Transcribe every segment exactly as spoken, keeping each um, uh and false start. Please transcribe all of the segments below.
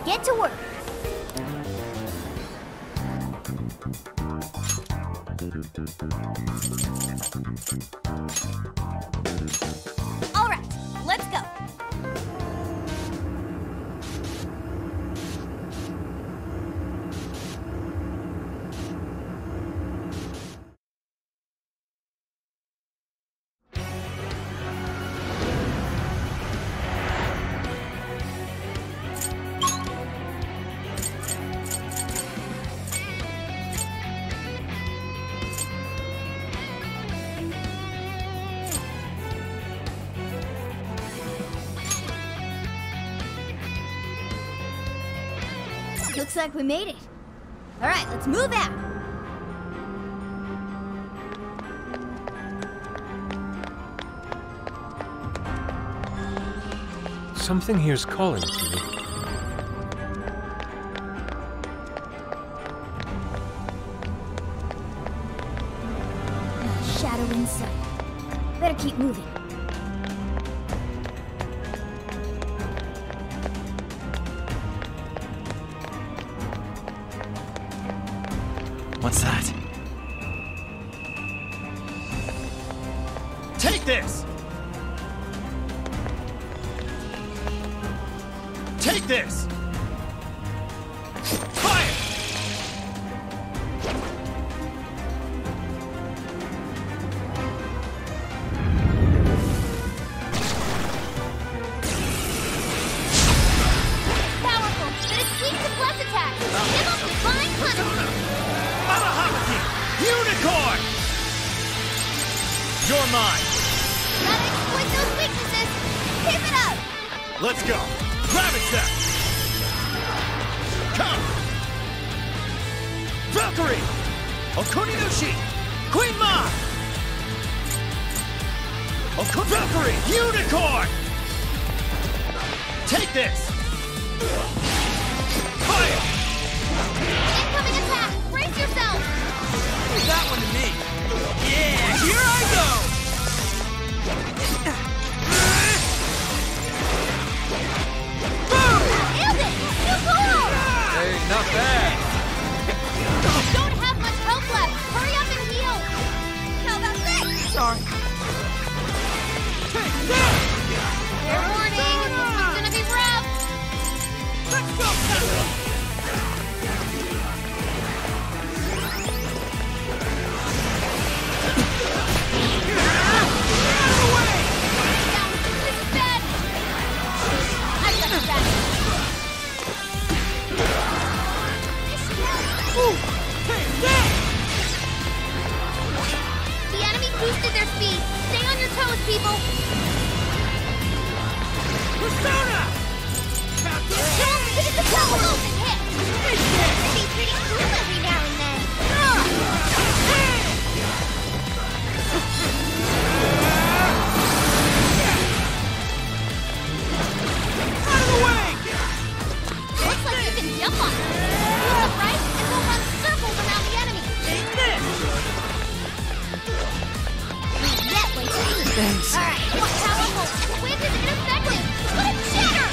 get to work. All right, let's go. Looks like we made it. All right, let's move out. Something here's calling to me. Shadow in sight. Better keep moving. What's that? Take this! Take this! Fire! Powerful, but it's weak to plus attacks. Give up divine punishment. Arahamaki! Unicorn! You're mine! Gotta exploit those weaknesses. Keep it up. Let's go! Ravage them! Come! Valkyrie! Okuninushi! Queen Ma! Okun Valkyrie! Unicorn! Take this! Fire! Incoming attack. Brace yourself. Leave that one to me! Yeah, here I go! Nailed it. Too cool. Hey, not bad. Don't have much health left. Hurry up and heal. How about this? Sorry. Fair warning. This one's gonna be rough. Let's go! This is bad. I've got your back. The enemy boosted their speed. Stay on your toes, people. Persona! Don't hit the power and hit. Pretty, pretty cool every now and then. Out of the way! Looks like you can jump on them. Use the right and we'll run circles around the enemy. Take this! That way, too. Thanks. All right, what powerful. The wind is ineffective. What a jitter!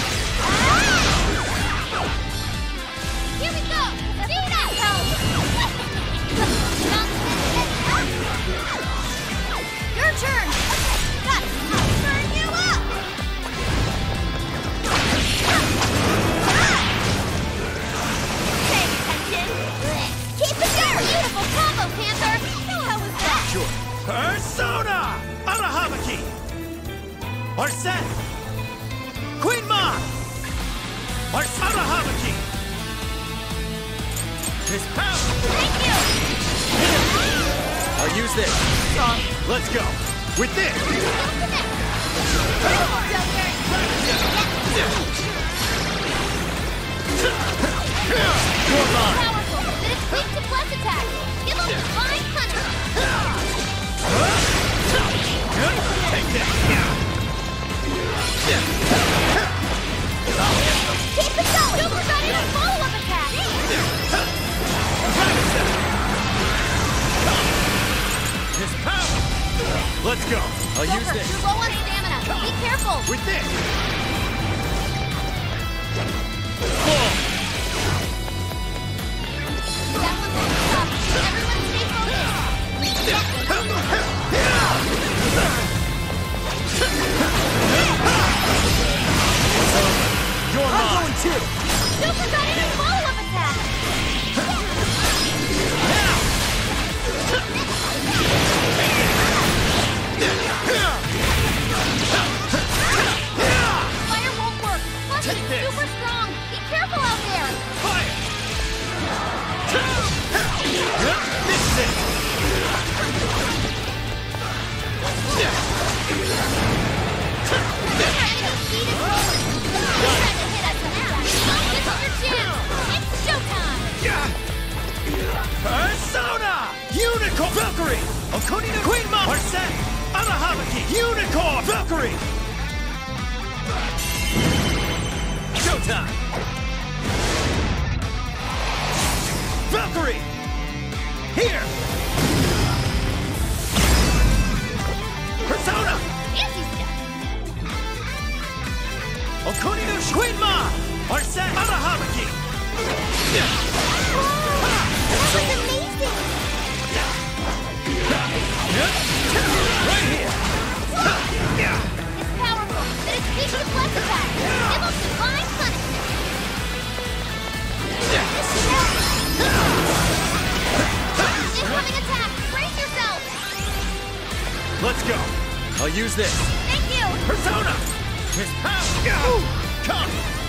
Here we go. Speed up. Your turn. Got it. I'll turn you up. Pay attention. Keep it going. Beautiful combo, Panther. How was that? Sure. Persona! Arahamaki! Arsene! Queen Ma! Ars Arahamaki! Miss Power! Thank you. I'll use this. Let's go. With this! Don't connect. Beautiful, Joker. You're mine! Powerful, but it's weak to plus attack. Give them divine punishment. Take this! Keep it going. Don't forget your follow-up attack. Miss Power! Let's go. I'll use Joker, this. you're low on stamina. Be careful. With this! Joker got in a follow-up attack! Fire won't work. Plus, Take he's this. super strong. Be careful out there. Fire! This is it! Your enemy speed is rolling. He's trying to hit us now. This is your chance. It's showtime. Persona! Unicorn! Valkyrie! Okunina Queen Mom! Arsene! Arahabaki! Unicorn! Valkyrie! Showtime! Valkyrie! Here! Persona! Fancy stuff. Okunina Queen Mom! Arsene! Arahabaki! That was amazing. Right here! It's powerful, but it's weak to flex attack. Give him divine punishment. Incoming attack. Brace yourself. Let's go! I'll use this. Thank you. Persona! His power! Come!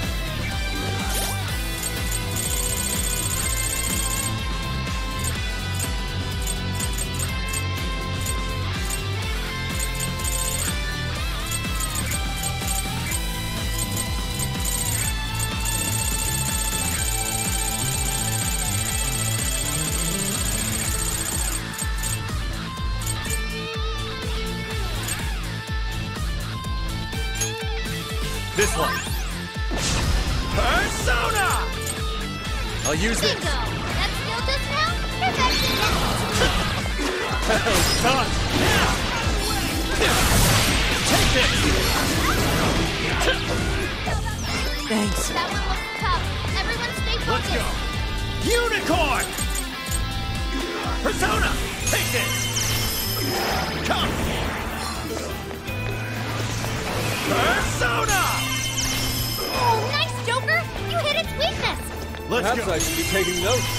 This one. Persona! I'll use this. Bingo. That skill just now? Perfection. Well done! Take this! Thanks. That one looks tough. Everyone stay Let's focused. go! Unicorn! Persona! Take this! Come! Persona! Oh, nice, Joker. You hit its weakness. Let's Perhaps go! I should be taking notes.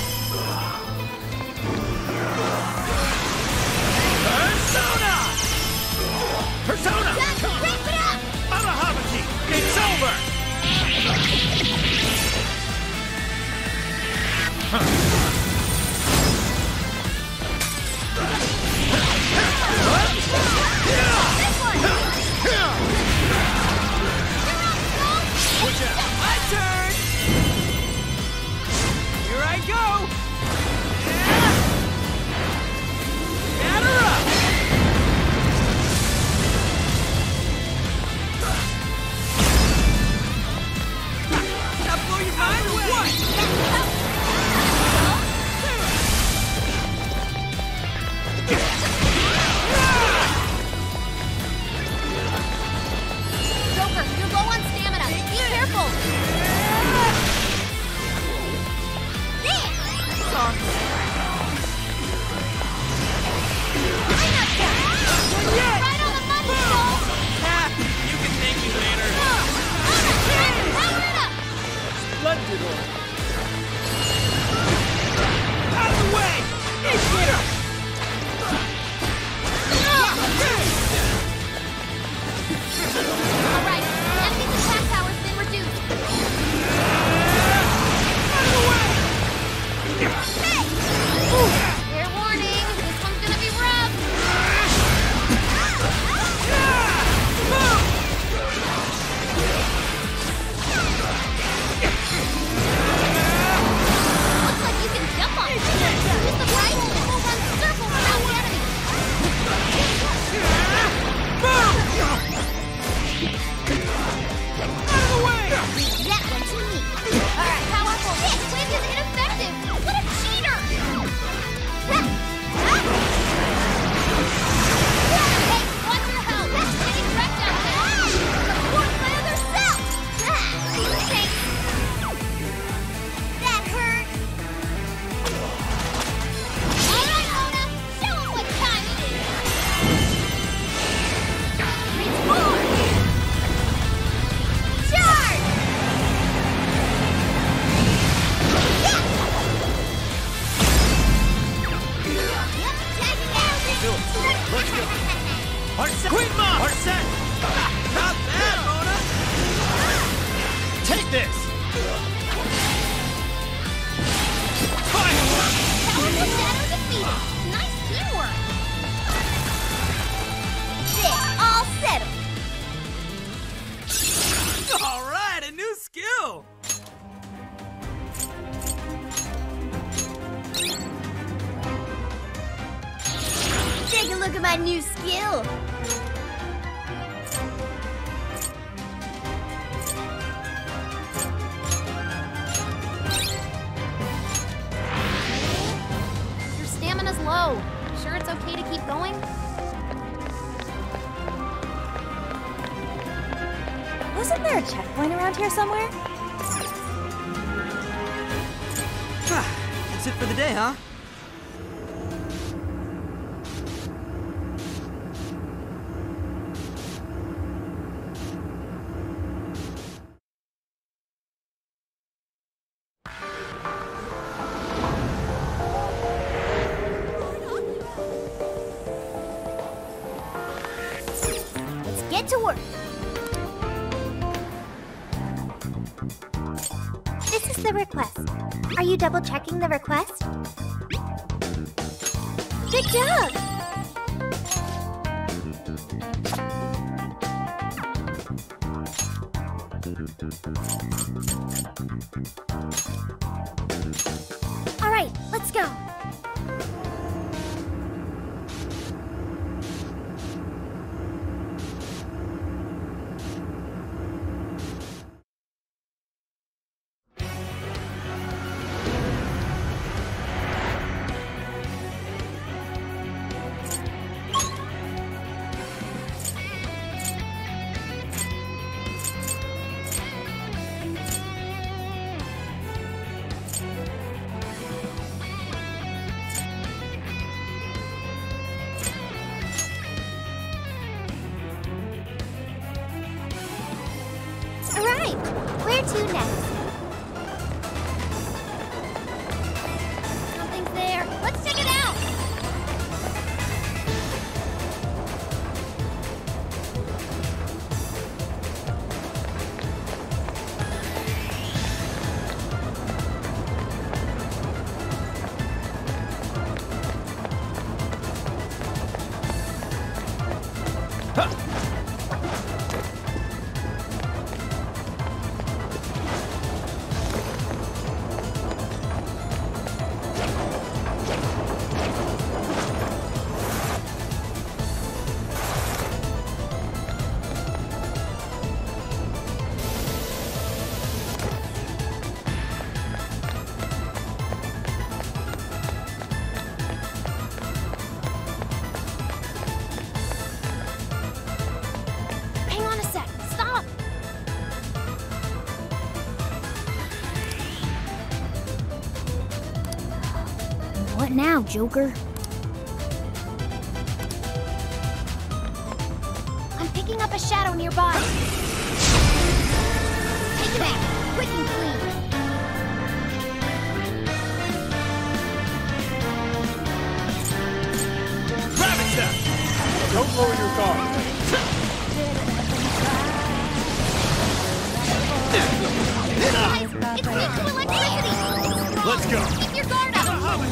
Persona! Persona! Just wrap it up. Arahabaki! It's over! This one. Watch out! My turn! Here I go! Batter up! That blow your mind or what? Joker, you're low on stamina. Be careful. There. Sorry. I'm not done. yet. Right on the money, Joel. Ah, you can thank me later. Power it up. Splendid order. Out of the way! Big hitter! All right, enemy's attack power's been reduced. Hey! Fair warning, this one's gonna be rough. Firework! Powerful Shadow defeated. Nice teamwork. There, all settled. All right, a new skill. Take a look at my new skill. Your stamina's low. Sure it's okay to keep going? Wasn't there a checkpoint around here somewhere? That's it for the day, huh? Let's get to work. This is the request. Are you double checking the request? Good job! All right, let's go. All right, where to next? Something's there. Let's check it out. Hang on a sec. Stop. What now, Joker? I'm picking up a shadow nearby. Take it back, quick and clean. Rabbit Step! Don't lower your guard. Guys, it's weak to electricity. Let's go! Keep your guard up.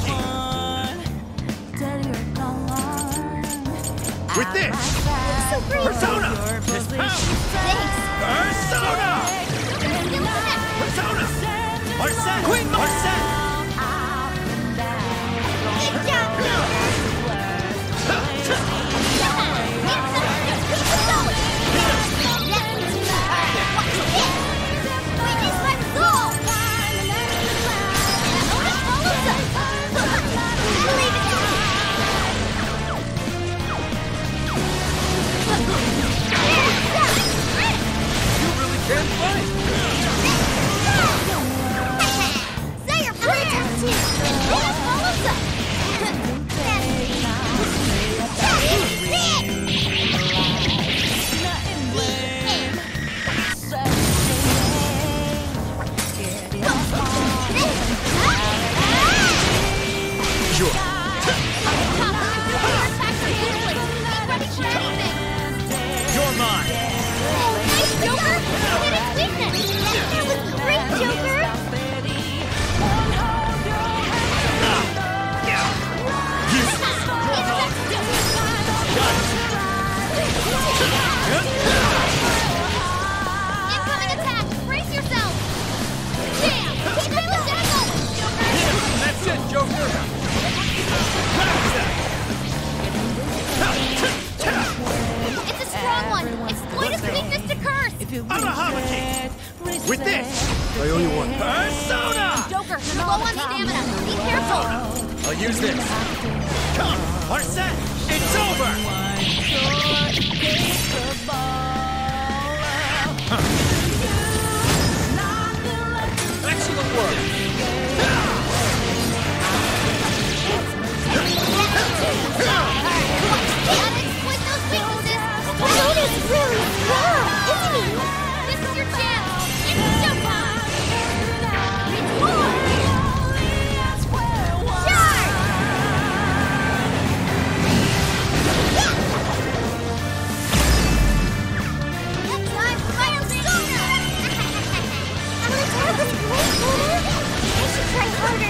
With this! So great. Persona! This pound! Thanks. Persona! Persona! Arsene! Queen Arsene! Good job, You really can I owe you one. Persona! Joker, you're low on stamina. Be careful. I'll use this. Come, Arsene! It's over! Excellent work. Gotta exploit those weaknesses. Toad is really strong, isn't he? This is your chance. It's showtime. It's more. Charge! That's time for my Persona! Our attack was great, Luna. I should try harder.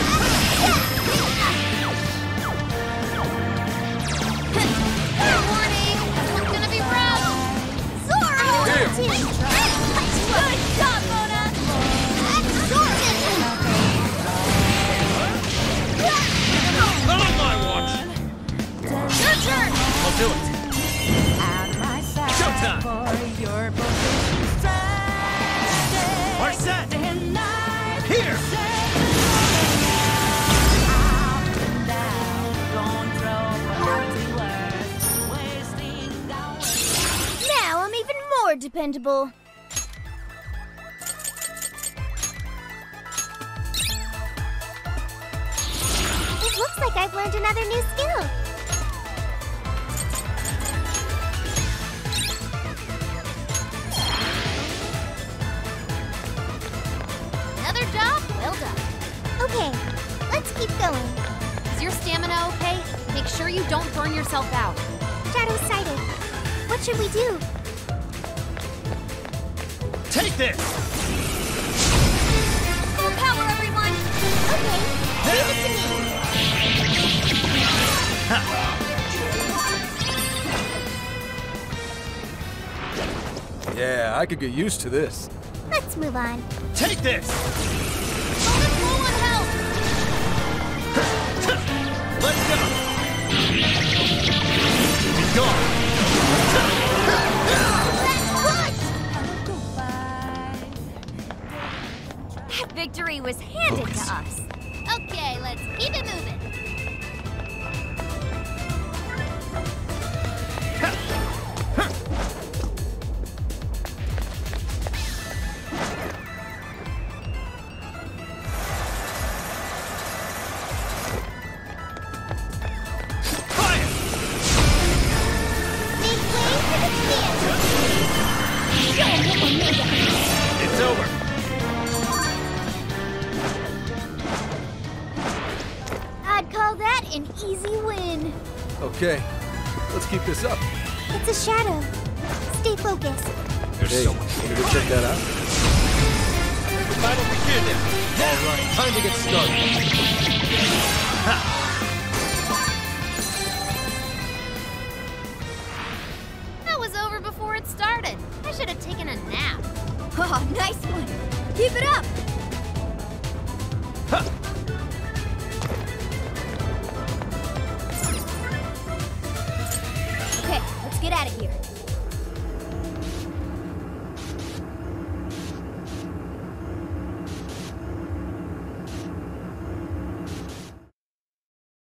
Warning. This one's gonna be rough. Zora! Damn. Good job, Mona! Absorption! Not on my watch! Your turn! I'll do it. Showtime! Arsene! Here! Now I'm even more dependable. It looks like I've learned another new skill. Another job well done. Okay, let's keep going. Is your stamina okay? Make sure you don't burn yourself out. Shadow sighted. What should we do? Take this! Full power, everyone! Okay, leave it to me. Yeah, I could get used to this. Let's move on. Take this! Bonus roll on health. Let's go! He's gone! That victory was handed to us. Okay, let's keep it moving. Fire! Make way for the theater. Show 'em what we're made of. It's over! I'd call that an easy win. Okay, let's keep this up. It's a shadow. Stay focused. There's Hey, so much. want to go check that out? The battle begin now! All right, time to get started. That was over before it started. I should have taken a nap. Oh, nice one. Keep it up. Ha! Okay, let's get out of here.